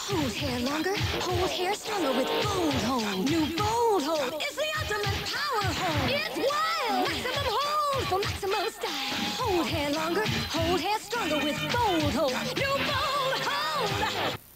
Hold hair longer, hold hair stronger with Bold Hold. New Bold Hold is the ultimate power hold. It's wild! Maximum hold for maximum style. Hold hair longer, hold hair stronger with Bold Hold. New Bold Hold!